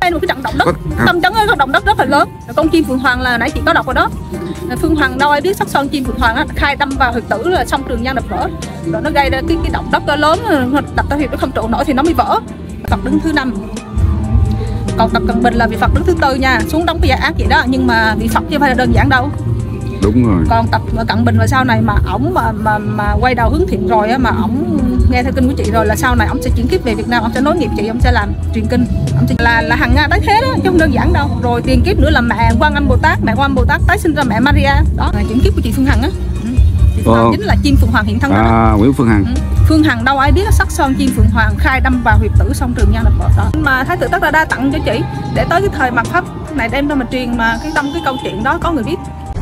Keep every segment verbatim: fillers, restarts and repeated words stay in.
đây một cái trận động đất, tâm chấn cái động đất rất là lớn. Con chim phượng hoàng là nãy chị có đọc rồi đó. Phương Hoàng đâu ai biết sắc son chim phượng hoàng á, khai đâm vào huyệt tử là xong Trường Giang đập vỡ, rồi nó gây ra cái cái động đất lớn, đập tới huyệt nó không trụ nổi thì nó mới vỡ. Phật đứng thứ năm. Còn Tập Cận Bình là vị Phật đứng thứ tư nha, xuống đóng cái giải ác vậy đó, nhưng mà vị Phật chứ không phải là đơn giản đâu. Đúng rồi. Còn Tập Cận Bình là sau này mà ổng mà mà mà quay đầu hướng thiện rồi á, mà ổng nghe theo kinh của chị rồi là sau này ổng sẽ chuyển kiếp về Việt Nam, ổng sẽ nối nghiệp chị, ổng sẽ làm truyền kinh, ổng sẽ là là hằng nga tái thế đó, chứ không đơn giản đâu. Rồi tiền kiếp nữa là mẹ Quan Âm Bồ Tát, mẹ Quan Âm Bồ Tát tái sinh ra mẹ Maria đó, là chuyển kiếp của chị Phương Hằng á. Chị Phương Hằng chính là chim phượng hoàng hiện thân đó. À, Nguyễn Phương Hằng. Ừ. Phương Hằng đâu ai biết sắc son chim phượng hoàng khai đâm vào huyệt tử xong Trường Giang đập vỡ đó. Mà Thái tử Tất Đa Đa tặng cho chị để tới cái thời mạt Pháp này đem ra mà truyền, mà cái trong cái câu chuyện đó có người biết.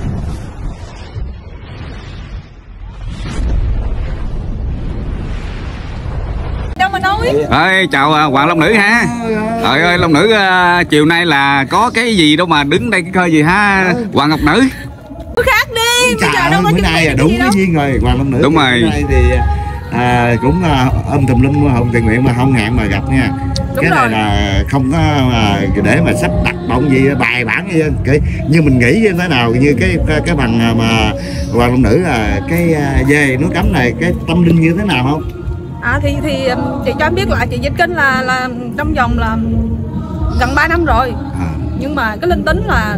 Đâu mà nói. Ê, chào Hoàng Long Nữ ha. Trời ơi, Long Nữ uh, chiều nay là có cái gì đâu mà đứng đây cái cơ gì ha, Hoàng Ngọc Nữ. Khác đi, bây giờ đâu có bữa nay là đúng cái duyên rồi, Hoàng Long Nữ. Đúng rồi. Bữa nay thì à, cũng uh, ôm tùm lum hồng tình nguyện mà không hẹn mà gặp nha. Đúng cái rồi. Này là không có mà để mà sắp đặt động gì bài bản gì cái như mình nghĩ như thế nào, như cái cái, cái bằng mà Hoàng Long Nữ là cái về núi Cấm này cái tâm linh như thế nào không? À thì thì chị cho em biết lại, chị dịch kinh là là trong vòng là gần ba năm rồi. À. Nhưng mà cái linh tính là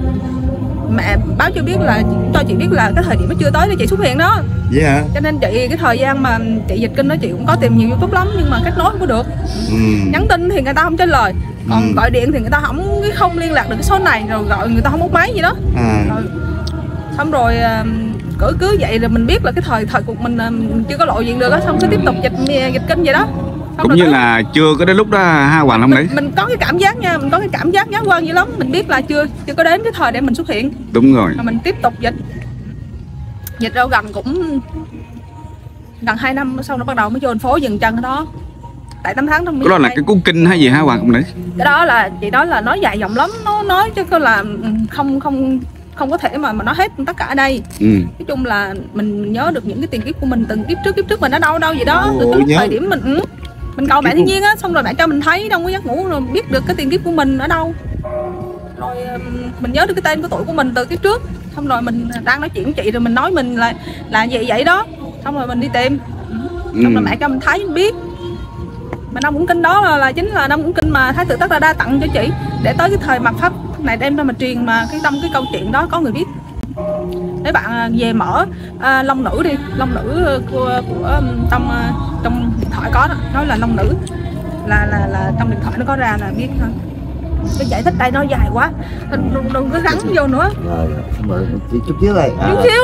mẹ báo cho biết là cho chị biết là cái thời điểm nó chưa tới để chị xuất hiện đó. Vậy hả? Cho nên chị cái thời gian mà chị dịch kinh đó chị cũng có tìm nhiều YouTube lắm, nhưng mà kết nối không có được. Ừ. Nhắn tin thì người ta không trả lời, còn ừ. gọi điện thì người ta không không liên lạc được cái số này, rồi gọi người ta không bốc máy gì đó. À. Rồi, xong rồi cứ cứ vậy rồi mình biết là cái thời thời cuộc mình chưa có lộ diện được á, xong cứ tiếp tục dịch dịch kinh vậy đó. Xong cũng như là chưa có đến lúc đó ha, Hoàng Long Nữ. Mình, mình có cái cảm giác nha, mình có cái cảm giác giác quan dữ lắm, mình biết là chưa chưa có đến cái thời để mình xuất hiện. Đúng rồi. Rồi mình tiếp tục dịch dịch đâu gần cũng gần hai năm sau nó bắt đầu mới vô thành phố dừng chân ở đó. Tại tám tháng trong cái đó là cái cuốn kinh hay gì hả Hoàng Long Nữ? Cái đó là chị nói là nói dài dòng lắm, nó nói chứ có là không không không có thể mà mà nói hết tất cả ở đây. Ừ. Nói chung là mình nhớ được những cái tiền kiếp của mình từng kiếp trước kiếp trước mình ở đâu đâu vậy đó. Từ cái thời điểm mình ừ, mình cầu mẹ thiên nhiên á, xong rồi mẹ cho mình thấy trong cái giấc ngủ rồi biết được cái tiền kiếp của mình ở đâu. Rồi mình nhớ được cái tên của tuổi của mình từ kiếp trước. Xong rồi mình đang nói chuyện với chị rồi mình nói mình là là vậy vậy đó. Xong rồi mình đi tìm. Xong ừ. rồi mẹ cho mình thấy mình biết. Mà Năm Uẩn Kinh đó là, là chính là Năm Uẩn Kinh mà Thái tử Tất Đa Đa tặng cho chị để tới cái thời mạt Pháp này đem ra mà truyền, mà cái trong cái câu chuyện đó có người biết. Nếu bạn về mở à, Long Nữ đi, Long Nữ của, của trong trong điện thoại có đó, nói là Long Nữ là là là trong điện thoại nó có ra là biết thôi. Cái giải thích đây nó dài quá, đừng, đừng có gắn vô nữa. Rồi, chút xíu này. Chút xíu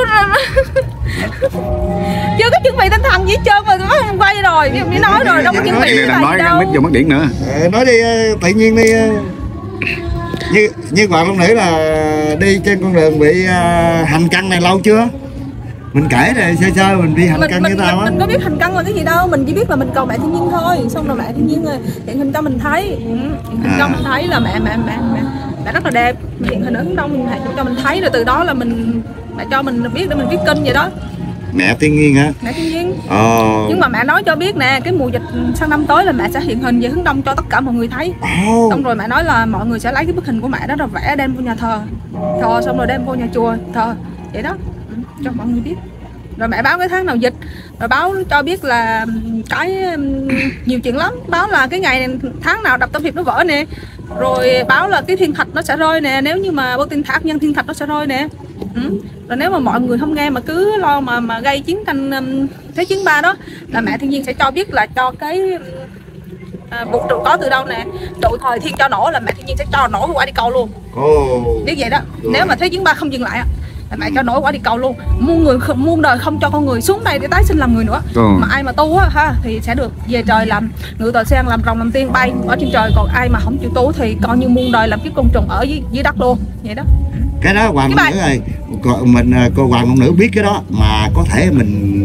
chưa có chuẩn bị tinh thần gì hết trơn mà nó quay rồi, mới nói rồi đâu có chuẩn bị là nói đâu. Nói vô mất điện nữa. À, nói đi tự nhiên đi. Như như Hoàng Long Nữ là đi trên con đường bị uh, hành căn này lâu chưa? Mình kể rồi sơ sơ mình đi hành mình, căn mình, như tao á. Mình có biết hành căn là cái gì đâu, mình chỉ biết là mình cầu mẹ thiên nhiên thôi. Xong rồi mẹ thiên nhiên hiện hình cho mình thấy, hiện hình cho mình thấy là mẹ mẹ mẹ mẹ, mẹ rất là đẹp, hiện hình ứng đông mẹ cho mình thấy, rồi từ đó là mình mẹ cho mình biết để mình viết kinh vậy đó. Mẹ thiên nhiên hả? Mẹ thiên nhiên. Ồ. Nhưng mà mẹ nói cho biết nè, cái mùa dịch sang năm tới là mẹ sẽ hiện hình về hướng đông cho tất cả mọi người thấy. Ồ. Xong rồi mẹ nói là mọi người sẽ lấy cái bức hình của mẹ đó rồi vẽ đem vô nhà thờ, thờ xong rồi đem vô nhà chùa thờ vậy đó, cho mọi người biết. Rồi mẹ báo cái tháng nào dịch, rồi báo cho biết là cái nhiều chuyện lắm, báo là cái ngày tháng nào đập Tam Hiệp nó vỡ nè, rồi báo là cái thiên thạch nó sẽ rơi nè, nếu như mà bức tiên thác nhân thiên thạch nó sẽ rơi nè. Ừ. Rồi nếu mà mọi người không nghe mà cứ lo mà mà gây chiến tranh um, thế chiến ba đó là mẹ thiên nhiên sẽ cho biết là cho cái à, vũ trụ có từ đâu nè, độ thời thiên cho nổ là mẹ thiên nhiên sẽ cho nổ quả đi cầu luôn. Oh. Biết vậy đó. Rồi. Nếu mà thế chiến ba không dừng lại là mẹ cho nổ quả đi cầu luôn, muôn người muôn đời không cho con người xuống đây để tái sinh làm người nữa. Ừ. Mà ai mà tu á ha thì sẽ được về trời làm ngự tòa sen, làm rồng làm tiên bay ở trên trời, còn ai mà không chịu tu thì coi như muôn đời làm kiếp côn trùng ở dưới, dưới đất luôn vậy đó. Cái đó Hoàng Long Nữ ơi, mình cô Hoàng Long Nữ biết cái đó mà có thể mình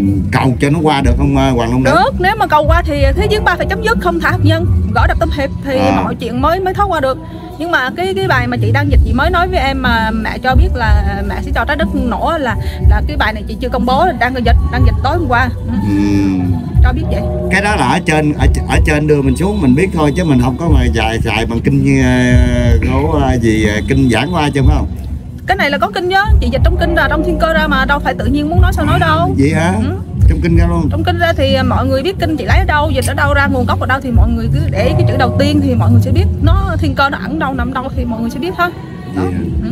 cầu cho nó qua được không Hoàng Long Nữ? Được, nếu mà cầu qua thì Thế chiến ba phải chấm dứt, không thả hạt nhân, gỡ đập Tam Hiệp thì à. mọi chuyện mới mới thoát qua được. Nhưng mà cái cái bài mà chị đang dịch, chị mới nói với em mà mẹ cho biết là mẹ sẽ cho trái đất nổ là là cái bài này chị chưa công bố, đang dịch đang dịch tối hôm qua. Ừ. Cho biết vậy. Cái đó là ở trên ở, ở trên đưa mình xuống mình biết thôi, chứ mình không có mà dài dài bằng kinh như uh, gì kinh giảng qua chứ phải không? Cái này là có kinh chứ, chị dịch trong kinh ra, trong thiên cơ ra mà, đâu phải tự nhiên muốn nói sao nói đâu. Vậy hả? Ừ. Trong kinh ra luôn. Trong kinh ra thì mọi người biết kinh chị lấy ở đâu, dịch ở đâu ra, nguồn gốc ở đâu thì mọi người cứ để cái chữ đầu tiên thì mọi người sẽ biết nó thiên cơ nó ẩn đâu nằm đâu thì mọi người sẽ biết thôi. Đó. Ừ.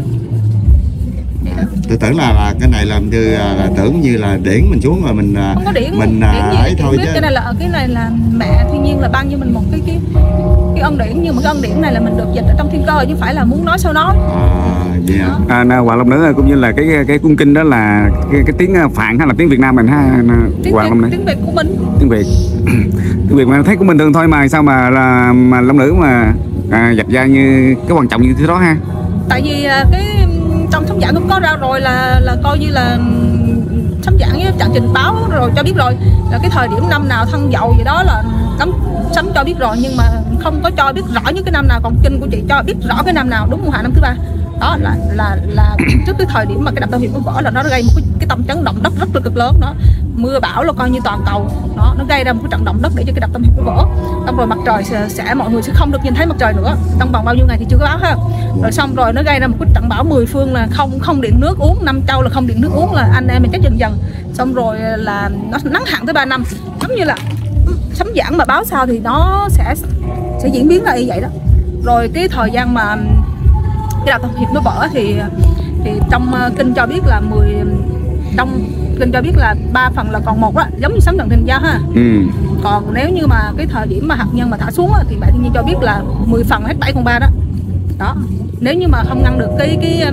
Tôi tưởng là, là cái này làm như là tưởng như là điển mình xuống rồi mình không có điển, mình điển ấy thôi chứ. Cái này là cái này là mẹ thiên nhiên là ban cho mình một cái cái cái ân điển, nhưng mà cái ân điển này là mình được dịch ở trong thiên cơ chứ không phải là muốn nói sao nói. À, yeah. à, Hoàng Long Nữ cũng như là cái cái cung kinh đó là cái, cái tiếng Phạn hay là tiếng Việt Nam mình ha? Tiếng Hoàng Việt, Long Nữ. Tiếng Việt của mình. Tiếng Việt. Tiếng Việt mà thấy cũng bình thường thôi mà sao mà là, mà Long Nữ mà à, dạch ra như cái quan trọng như thế đó ha? Tại vì cái trong thống giảng cũng có ra rồi, là là coi như là thống giảng với trận trình báo rồi cho biết rồi là cái thời điểm năm nào thân dậu gì đó là cấm sấm cho biết rồi, nhưng mà không có cho biết rõ những cái năm nào, còn kinh của chị cho biết rõ cái năm nào đúng mùa hạ năm thứ ba. Đó là là là trước cái thời điểm mà cái đập Tam Hiệp nó vỡ là nó gây một cái, cái tâm chấn động đất rất là cực lớn đó, mưa bão là coi như toàn cầu đó, nó gây ra một cái trận động đất để cho cái đập Tam Hiệp nó vỡ. Xong rồi mặt trời sẽ, sẽ mọi người sẽ không được nhìn thấy mặt trời nữa trong vòng bao nhiêu ngày thì chưa có báo ha. Rồi xong rồi nó gây ra một cái trận bão mười phương là không không điện nước uống, năm châu là không điện nước uống, là anh em mình chết dần dần. Xong rồi là nó nắng hạn tới ba năm, giống như là sấm giảng mà báo sao thì nó sẽ sẽ diễn biến là như vậy đó. Rồi cái thời gian mà cái đập Tam Hiệp nó vỡ thì thì trong uh, kinh cho biết là mười trong kinh cho biết là ba phần là còn một đó, giống như sấm thần thành gia ha. Ừ. Còn nếu như mà cái thời điểm mà hạt nhân mà thả xuống á, thì bạn thiên nhiên cho biết là mười phần hết bảy con ba đó. Đó. Nếu như mà không ngăn được cái cái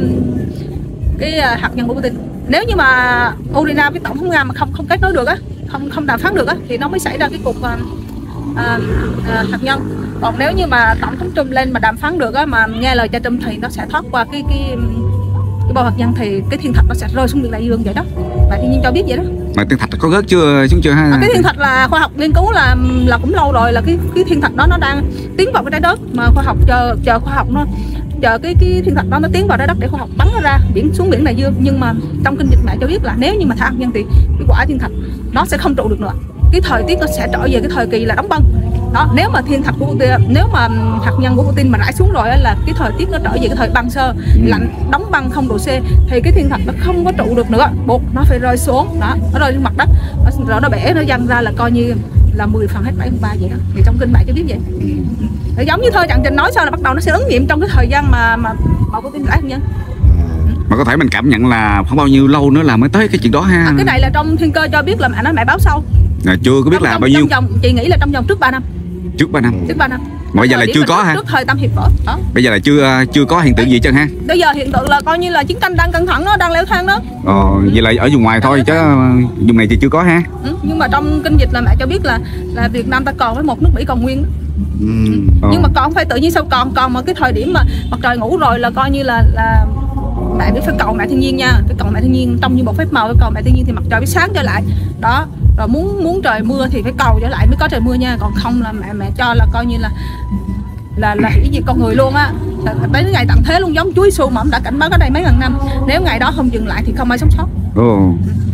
cái uh, hạt nhân của Putin, nếu như mà Ukraine với tổng thống Nga mà không không kết nối được á, không không đàm phán được á, thì nó mới xảy ra cái cuộc uh, uh, uh, hạt nhân. Còn nếu như mà tổng thống Trump lên mà đàm phán được á, mà nghe lời cha Trump thì nó sẽ thoát qua cái cái cái bom hạt nhân, thì cái thiên thạch nó sẽ rơi xuống biển đại dương vậy đó. Và thiên nhiên cho biết vậy đó. Mà thiên thạch có rớt chưa xuống chưa ha? À, cái thiên thạch là khoa học nghiên cứu là là cũng lâu rồi, là cái cái thiên thạch đó nó đang tiến vào cái trái đất, mà khoa học chờ chờ khoa học nó chờ cái cái thiên thạch đó nó tiến vào trái đất để khoa học bắn nó ra biển xuống biển đại dương. Nhưng mà trong kinh dịch mẹ cho biết là nếu như mà thả hạt nhân thì cái quả thiên thạch nó sẽ không trụ được nữa, cái thời tiết nó sẽ trở về cái thời kỳ là đóng băng đó. Nếu mà thiên thạch của Putin, nếu mà hạt nhân của Putin mà rải xuống rồi là cái thời tiết nó trở về cái thời băng sơ, ừ. lạnh đóng băng không độ C, thì cái thiên thạch nó không có trụ được nữa, buộc nó phải rơi xuống đó, nó rơi lên mặt đất rồi nó bể, nó văng ra là coi như là mười phần hết bảy phần ba vậy đó. Thì trong kinh bạn cho biết vậy. Thì giống như thôi Trạng Trình nói sao là bắt đầu nó sẽ ứng nghiệm trong cái thời gian mà mà mà Putin rải hạt nhân. Mà có thể mình cảm nhận là không bao nhiêu lâu nữa là mới tới cái chuyện đó ha. À, cái này là trong thiên cơ cho biết là mẹ nói mẹ báo sau. À, chưa có biết trong, là trong, bao nhiêu. Trong vòng, chị nghĩ là trong vòng trước ba năm. Trước ba năm. Trước ba năm. Mà bây giờ là chưa có ha. Trước thời Tam Hiệp vỡ. Đó. Bây giờ là chưa chưa có hiện tượng gì chứ ha. Bây giờ hiện tượng là coi như là chiến tranh đang căng thẳng, nó đang leo thang đó. Ờ, ừ. Vậy là ở vùng ngoài thôi chứ vùng này thì chưa có ha. Ừ, nhưng mà trong kinh dịch là mẹ cho biết là là Việt Nam ta còn với một nước Mỹ còn nguyên. Ừ. Nhưng mà còn không phải tự nhiên sao còn còn mà cái thời điểm mà mặt trời ngủ rồi là coi như là là mẹ biết phải cầu mẹ thiên nhiên nha, phải cầu mẹ thiên nhiên, trong như một phép màu, phải cầu mẹ thiên nhiên thì mặt trời biết sáng trở lại đó. Rồi muốn muốn trời mưa thì phải cầu trở lại mới có trời mưa nha, còn không là mẹ mẹ cho là coi như là là là hủy diệt con người luôn á, tới ngày tận thế luôn, giống Chúa Giêsu mà ông đã cảnh báo ở đây mấy ngàn năm, nếu ngày đó không dừng lại thì không ai sống sót. Ồ.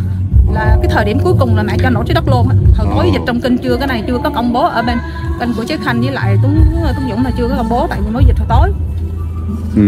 Là cái thời điểm cuối cùng là mẹ cho nổ trái đất luôn á. Thời tối dịch trong kinh chưa, cái này chưa có công bố ở bên kênh của Chế Khanh với lại Tuấn Tuấn Dũng là chưa có công bố, tại vì mới dịch hồi tối. Ừ.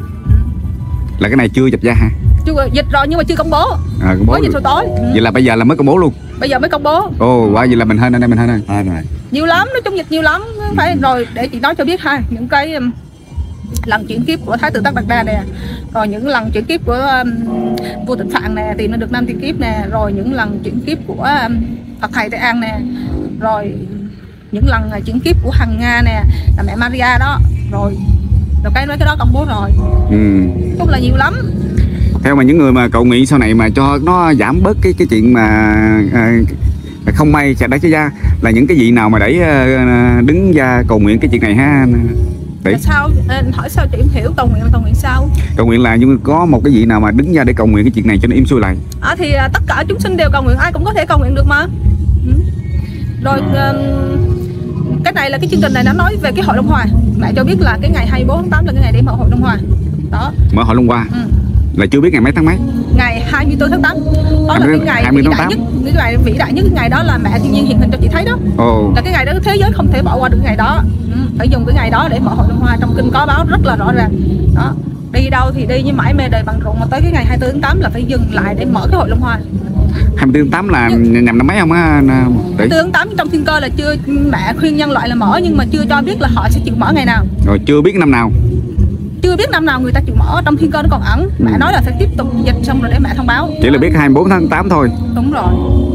Là cái này chưa dịch ra hả? Chưa dịch rồi nhưng mà chưa công bố. À, công bố mới dịch hồi tối. Ừ. Vậy là bây giờ là mới công bố luôn. Bây giờ mới công bố. Ồ, wow, vậy là mình hên anh em mình hên rồi. À, rồi. Nhiều lắm, nói chung dịch nhiều lắm, phải ừ. Rồi để chị nói cho biết ha, những cái um, lần chuyển kiếp của Thái tử Tất Đạt Đa nè, rồi những lần chuyển kiếp của um, vua Tịnh Phạn nè, tìm ra được năm thiên kiếp nè, rồi những lần chuyển kiếp của um, Phật Thầy Tây An nè, rồi những lần uh, chuyển kiếp của Hằng Nga nè, là mẹ Maria đó, rồi rồi cái mấy cái đó công bố rồi. Ừ. Cũng là nhiều lắm. Theo mà những người mà cầu nguyện sau này mà cho nó giảm bớt cái cái chuyện mà à, không may xảy ra cháy ra, là những cái vị nào mà để à, đứng ra cầu nguyện cái chuyện này ha? Là sao? Anh hỏi sao chị không hiểu, cầu nguyện là cầu nguyện sao? Cầu nguyện là nhưng có một cái gì nào mà đứng ra để cầu nguyện cái chuyện này cho nó im xuôi lại? À, thì tất cả chúng sinh đều cầu nguyện, ai cũng có thể cầu nguyện được mà. Ừ. Rồi um, cái này là cái chương trình này nó nói về cái hội Long Hòa. Mẹ cho biết là cái ngày hai mươi bốn tháng tám là cái ngày để mở hội Long Hòa. Đó. Mở hội Long Hòa. Ừ. Là chưa biết ngày mấy tháng mấy? Ngày hai mươi tư tháng tám. Đó là cái ngày vĩ đại nhất, cái ngày vĩ đại nhất, cái ngày đó là mẹ thiên nhiên hiện hình cho chị thấy đó. Ồ. Là cái ngày đó thế giới không thể bỏ qua được cái ngày đó. Ừ. Phải dùng cái ngày đó để mở hội Long Hòa, trong kinh có báo rất là rõ ràng. Đó. Đi đâu thì đi như mãi mê đời bận rộn, mà tới cái ngày hai mươi tư tháng tám là phải dừng lại để mở cái hội Long Hòa. hai mươi tư tháng tám là nhưng, nhằm năm mấy không á? hai mươi tư tháng tám trong thiên cơ là chưa, mẹ khuyên nhân loại là mở nhưng mà chưa cho biết là họ sẽ chịu mở ngày nào. Rồi chưa biết năm nào. Chưa biết năm nào người ta chịu mở, trong thiên cơ nó còn ẩn. Ừ. Mẹ nói là phải tiếp tục dịch xong rồi để mẹ thông báo. Chỉ là biết hai mươi bốn tháng tám thôi. Đúng rồi.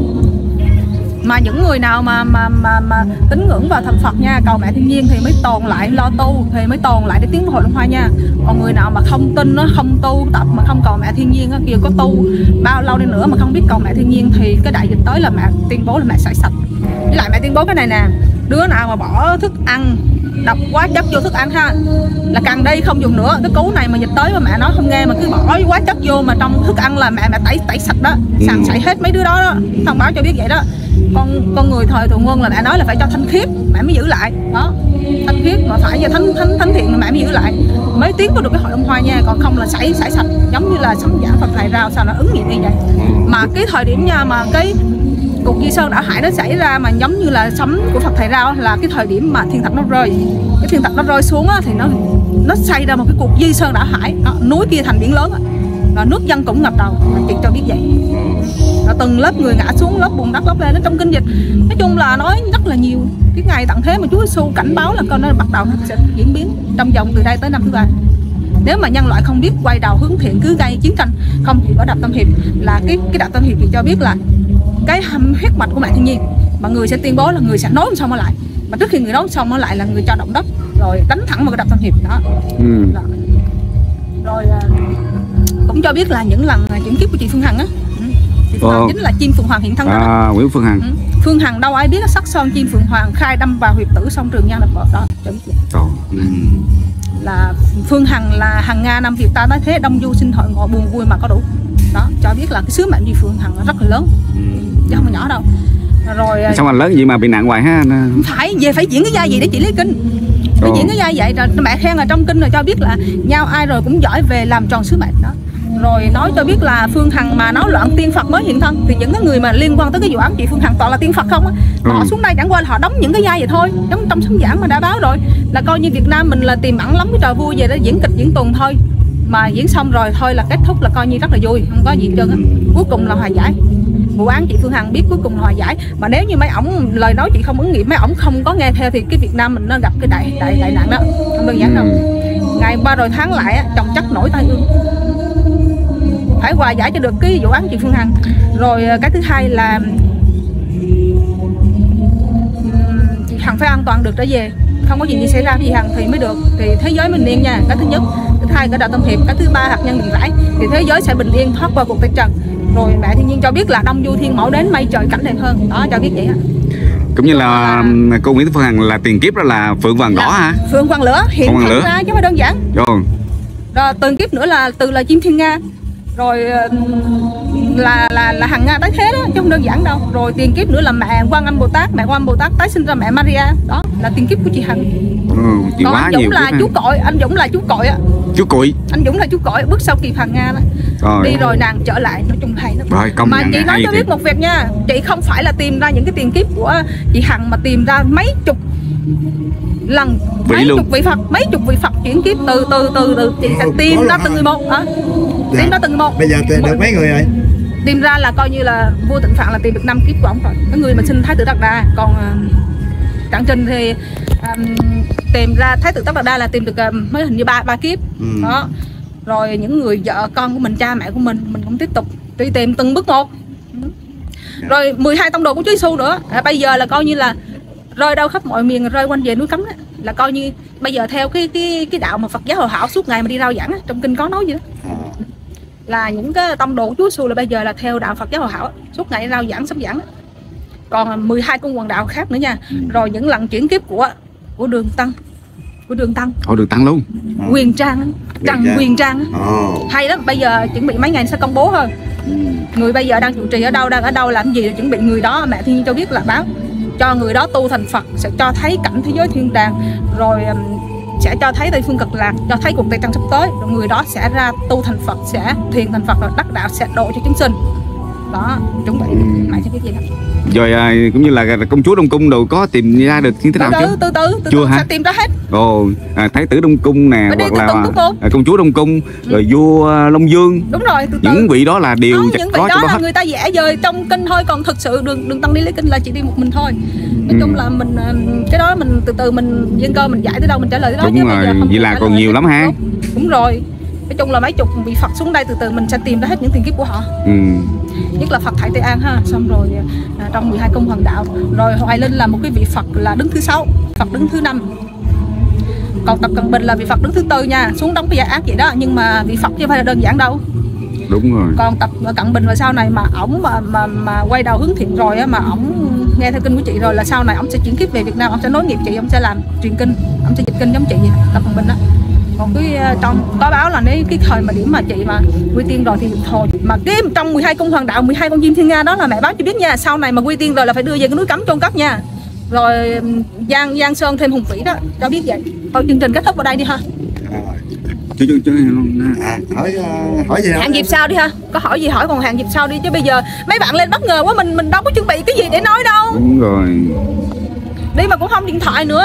Mà những người nào mà mà mà mà tín ngưỡng vào thần Phật nha, cầu mẹ thiên nhiên thì mới tồn lại lo tu, thì mới tồn lại để tiến vào hội Long Hoa nha. Còn người nào mà không tin nó, không tu tập mà không cầu mẹ thiên nhiên á, kia có tu bao lâu đi nữa mà không biết cầu mẹ thiên nhiên thì cái đại dịch tới là mẹ tuyên bố là mẹ sảy sạch. Với lại mẹ tuyên bố cái này nè, đứa nào mà bỏ thức ăn độc quá chất vô thức ăn ha là càng đây không dùng nữa. Cái cú này mà dịch tới mà mẹ nói không nghe mà cứ bỏ quá chất vô mà trong thức ăn là mẹ mẹ tẩy tẩy sạch đó, sàn sảy hết mấy đứa đó đó. Thông báo cho biết vậy đó. Con con người thời thượng quân là mẹ nói là phải cho thanh khiết mẹ mới giữ lại đó, thanh khiết mà phải cho thánh thánh thánh thiện mà mẹ mới giữ lại mới tiến vào được cái hội Long Hoa nha, còn không là sảy sảy sạch giống như là sấm giảng Phật thầy rao sao nó ứng nghiệm như vậy. Mà cái thời điểm nha mà cái cục Di Sơn Đảo Hải nó xảy ra mà giống như là sấm của Phật thầy rao là cái thời điểm mà thiên thạch nó rơi, cái thiên thạch nó rơi xuống á, thì nó nó xây ra một cái cục Di Sơn Đảo Hải đó, núi kia thành biển lớn á, và nước dân cũng ngập đầu, chị cho biết vậy. Rồi từng lớp người ngã xuống, lớp bùn đất lớp lên, nó trong kinh dịch nói chung là nói rất là nhiều. Cái ngày tận thế mà Chúa Giêsu cảnh báo là con nó bắt đầu nó sẽ diễn biến trong vòng từ đây tới năm thứ ba. Nếu mà nhân loại không biết quay đầu hướng thiện, cứ gây chiến tranh, không chịu ở Đập Tam Hiệp, là cái cái Đập Tam Hiệp thì cho biết là cái hầm huyết mạch của mẹ thiên nhiên, mà người sẽ tuyên bố là người sẽ nối xong nó lại, mà trước khi người nối xong nó lại là người cho động đất rồi đánh thẳng vào cái Đập Tam Hiệp đó. Ừ. Rồi, rồi cũng cho biết là những lần chuyển kiếp của chị Phương Hằng á, chị Phương Hằng chính là chim Phượng Hoàng hiện thân đó. À, Nguyễn Phương Hằng. Ừ. Phương Hằng đâu ai biết sắc son chim Phượng Hoàng khai đâm vào huyệt tử sông Trường Giang là vợ đó. Trời. Ừ. Là Phương Hằng là Hằng Nga năm Việt ta nói thế, đông du sinh hội ngộ buồn vui mà có đủ. Đó, cho biết là cái sứ mệnh của Phương Hằng là rất là lớn, chứ không phải nhỏ đâu. Rồi sao mà lớn gì mà bị nặng hoài ha? Phải về phải diễn cái vai gì để chị lấy kinh. Phải Ồ. diễn cái vai vậy rồi mẹ khen là trong kinh rồi cho biết là nhau ai rồi cũng giỏi về làm tròn sứ mệnh đó. Rồi nói cho biết là Phương Hằng mà nói loạn tiên Phật mới hiện thân, thì những cái người mà liên quan tới cái vụ án chị Phương Hằng toàn là tiên Phật không á. Họ ừ. xuống đây chẳng qua là họ đóng những cái vai vậy thôi, giống trong sấm giảng mà đã báo rồi là coi như Việt Nam mình là tiềm ẩn lắm cái trò vui về đó, diễn kịch diễn tuần thôi, mà diễn xong rồi thôi là kết thúc là coi như rất là vui, không có gì hết trơn á. Cuối cùng là hòa giải. Vụ án chị Phương Hằng biết cuối cùng là hòa giải, mà nếu như mấy ổng lời nói chị không ứng nghiệm, mấy ổng không có nghe theo thì cái Việt Nam mình nó gặp cái đại đại đại nạn đó, không đơn giản đâu. Ngày ba rồi tháng lại á, chồng chất nổi tai ương, phải hòa giải cho được cái vụ án chị Phương Hằng. Rồi cái thứ hai là chị Hằng phải an toàn được trở về, không có gì gì xảy ra với chị Hằng thì mới được, thì thế giới bình yên nha, cái thứ nhất. Cái thứ hai cái Đạo Tâm Hiệp, cái thứ ba hạt nhân điện rải thì thế giới sẽ bình yên thoát qua cuộc tịch trần. Rồi mẹ thiên nhiên cho biết là đông du thiên mẫu đến mây trời cảnh đẹp hơn đó, cho biết vậy á. Cũng như là cô Nguyễn Phương Hằng là tiền kiếp đó là Phượng Hoàng Đỏ hả? Phượng Hoàng Lửa hiện thân ra chứ không phải đơn giản. Rồi. Rồi tiền kiếp nữa là từ là chim thiên nga, rồi là là là Hằng Nga tái thế đó chứ không đơn giản đâu. Rồi tiền kiếp nữa là mẹ Quan Âm Bồ Tát, mẹ Quan Âm Bồ Tát tái sinh ra mẹ Maria, đó là tiền kiếp của chị Hằng. Ừ, còn anh Dũng là chú cội, anh Dũng là chú cội á. Chú cội. Anh Dũng là chú cội bước sau kịp Hằng Nga đó. Rồi. Đi rồi nàng trở lại, nói chung hay lắm. Rồi, mà chị nói cho biết một việc nha, chị không phải là tìm ra những cái tiền kiếp của chị Hằng mà tìm ra mấy chục lần, vị mấy luôn. chục vị Phật, mấy chục vị Phật chuyển kiếp từ từ từ từ chị sẽ tìm ra từng người một hả? Dạ. Tìm ra từng một. Bây giờ tìm được mấy người rồi? Tìm ra là coi như là vua Tịnh Phạn là tìm được năm kiếp của ông rồi. Cái người mà sinh Thái tử Đạt Đa, còn uh, Trạng Trình thì um, tìm ra Thái tử Đạt Đa là tìm được um, mới hình như ba ba kiếp. Ừ. Đó. Rồi những người vợ con của mình, cha mẹ của mình, mình cũng tiếp tục đi tìm từng bước một. Ừ. Rồi mười hai tông đồ của Chúa Giêsu nữa. À, bây giờ là coi như là rơi đâu khắp mọi miền, rơi quanh về núi Cấm đó. Là coi như bây giờ theo cái cái cái đạo mà Phật giáo Hòa Hảo suốt ngày mà đi rao giảng á, trong kinh có nói gì đó. Là những cái tông đồ của Chúa Giêsu là bây giờ là theo đạo Phật giáo Hòa Hảo, suốt ngày rao giảng sấm giảng. Còn mười hai con quần đạo khác nữa nha. Rồi những lần chuyển kiếp của của Đường Tăng, của Đường Tăng. Ồ, Đường Tăng luôn. À. Quyền Trang, Trần Trang. Quyền Trang. Oh. Hay lắm, bây giờ chuẩn bị mấy ngày sẽ công bố thôi. Ừ. Người bây giờ đang trụ trì ở đâu, đang ở đâu, làm gì, chuẩn bị người đó mẹ Thiên Nhiên cho biết là báo cho người đó tu thành Phật, sẽ cho thấy cảnh thế giới thiên đàng, rồi um, sẽ cho thấy Tây Phương Cực Lạc, cho thấy cuộc Tây Trăng sắp tới, rồi người đó sẽ ra tu thành Phật, sẽ thiền thành Phật, rồi đắc đạo sẽ độ cho chúng sinh. Đó, chuẩn bị mẹ cho biết gì đó. Rồi à, cũng như là công chúa Đông Cung đồ có tìm ra được như thế nào từ chứ? từ từ từ từ Chưa từ hả? sẽ tìm ra hết. Ồ, à, Thái tử Đông Cung nè, Phải đi hoặc từ là từ từ từ. à, công chúa Đông Cung, rồi vua Long Dương. Đúng rồi, từ từ. Những vị đó là đều Không, chặt những vị có đó cho là hết. người ta vẽ dời trong kinh thôi, còn thực sự đường đường Tăng đi lấy kinh là chỉ đi một mình thôi. Nói chung là mình cái đó mình từ từ mình duyên cơ mình giải tới đâu mình trả lời tới đó. Đúng chứ rồi, bây giờ không vậy thể là trả còn lời nhiều hết. lắm ha. Đúng rồi. Nói chung là mấy chục vị Phật xuống đây từ từ mình sẽ tìm ra hết những tiền kiếp của họ. Ừ. Nhất là Phật Thải Tây An ha, xong rồi à, trong mười hai cung hoàng đạo, rồi Hoài Linh là một cái vị Phật là đứng thứ sáu, Phật đứng thứ năm. Còn Tập Cận Bình là vị Phật đứng thứ tư nha, xuống đóng cái giải ác vậy đó, nhưng mà vị Phật chứ không phải là đơn giản đâu. Đúng rồi. Còn Tập Cận Bình là sau này mà ổng mà mà mà quay đầu hướng thiện rồi á, mà ổng nghe theo kinh của chị rồi là sau này ổng sẽ chuyển kiếp về Việt Nam, ổng sẽ nối nghiệp chị, ổng sẽ làm truyền kinh, ổng sẽ dịch kinh giống chị vậy, Tập Cận Bình đó. Còn cái trong có báo là nếu cái thời mà điểm mà chị mà quy tiên rồi thì thôi, mà cái trong mười hai cung hoàng đạo, mười hai con chim thiên nga đó là mẹ báo cho biết nha, sau này mà quy tiên rồi là phải đưa về cái núi cấm chôn cất nha. Rồi Giang Giang Sơn thêm hùng vĩ đó, cho biết vậy. Thôi chương trình kết thúc ở đây đi ha. Chứ, chứ, chứ, À, hỏi hỏi gì đâu? Hẹn dịp sau đi ha. Có hỏi gì hỏi, còn hẹn dịp sau đi, chứ bây giờ mấy bạn lên bất ngờ quá, mình mình đâu có chuẩn bị cái gì để nói đâu. đúng rồi. Đi mà cũng không điện thoại nữa.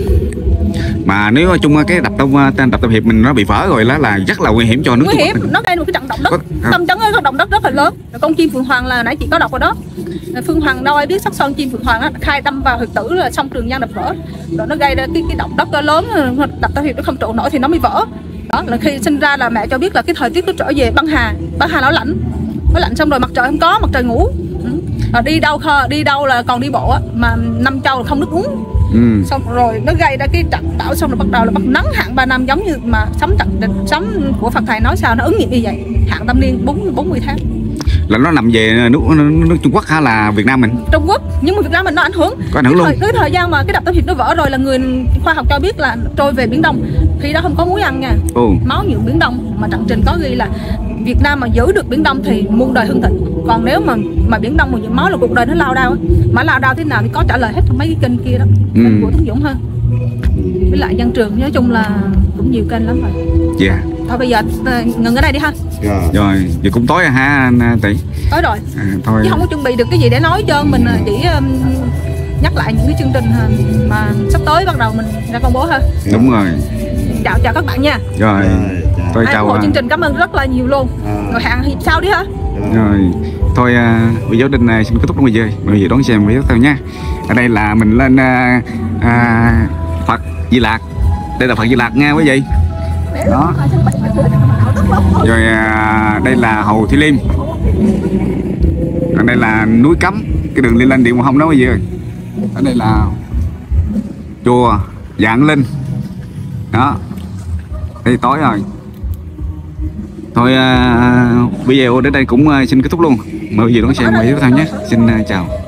Mà nếu chung cái đập tông tên đập tông hiệp mình nó bị vỡ rồi đó là rất là nguy hiểm cho nước Nguy Trung hiểm, Quốc. nó gây một cái trận động đất. Có- Tâm chấn cái động đất rất là lớn. Rồi con chim Phượng Hoàng là nãy chị có đọc rồi đó. Phương Hoàng đâu ai biết, sắc son chim Phượng Hoàng á, khai đâm vào huyệt tử là xong Trường Giang đập vỡ. Rồi nó gây ra cái cái động đất lớn, đập tông hiệp nó không trụ nổi thì nó mới vỡ. Đó là khi sinh ra là mẹ cho biết là cái thời tiết nó trở về băng hà, băng hà nó lạnh, nó lạnh xong rồi mặt trời không có, mặt trời ngủ. Rồi đi đâu khờ, đi đâu là còn đi bộ á, mà năm châu là không nước uống. Ừ. Xong rồi nó gây ra cái trận bão, xong rồi bắt đầu là bắt nắng hạn ba năm, giống như mà sấm trận địch sấm của Phật thầy nói sao nó ứng nghiệm như vậy, hạn tam niên bốn bốn mươi tháng. Là nó nằm về nước, nước Trung Quốc hay là Việt Nam mình? Trung Quốc, nhưng mà Việt Nam mình nó ảnh hưởng. Có ảnh hưởng cái luôn. thời, cái thời gian mà cái đập tông hiệp nó vỡ rồi là người khoa học cho biết là trôi về Biển Đông, khi đó không có muối ăn nha. Ồ. Máu nhuộm Biển Đông, mà trận trình có ghi là Việt Nam mà giữ được Biển Đông thì muôn đời hưng thịnh. Còn nếu mà mà Biển Đông mà nhuộm máu là cuộc đời nó lao đao. Mà lao đao thế nào thì có trả lời hết trong mấy cái kênh kia đó, Ừ. kênh của Tuấn Dũng hơn. Với lại Văn Trường, nói chung là cũng nhiều kênh lắm rồi. Dạ. Yeah. Thôi bây giờ ngừng ở đây đi ha. Rồi. Rồi, giờ cũng tối rồi ha anh Tỷ. Tối rồi. À, thôi. Chứ không có chuẩn bị được cái gì để nói cho mình, chỉ um, nhắc lại những cái chương trình mà sắp tới bắt đầu mình ra công bố ha. Đúng rồi. Chào chào các bạn nha. Rồi. Rồi, chào. Tôi Ai chào. ủng hộ à, chương trình cảm ơn rất là nhiều luôn. À. Rồi hẹn dịp sau đi ha. Rồi. Thôi à, video đình này xin kết thúc trong video. Mời quý vị đón xem video tiếp theo nha. Ở đây là mình lên à, à, Phật Di Lạc. Đây là Phật Di Lạc nha quý vị. Đó. Rồi à, đây là Hồ Thủy Liêm. Còn đây là núi Cấm, cái đường đi lên Điện Mộ Hông đó quý vị ơi. Ở đây là chùa Vạn Linh. Đó. Đây tối rồi. Thôi à, video đến đây cũng à, xin kết thúc luôn. Mời quý vị đón xem video tiếp theo nhé. Xin à, chào.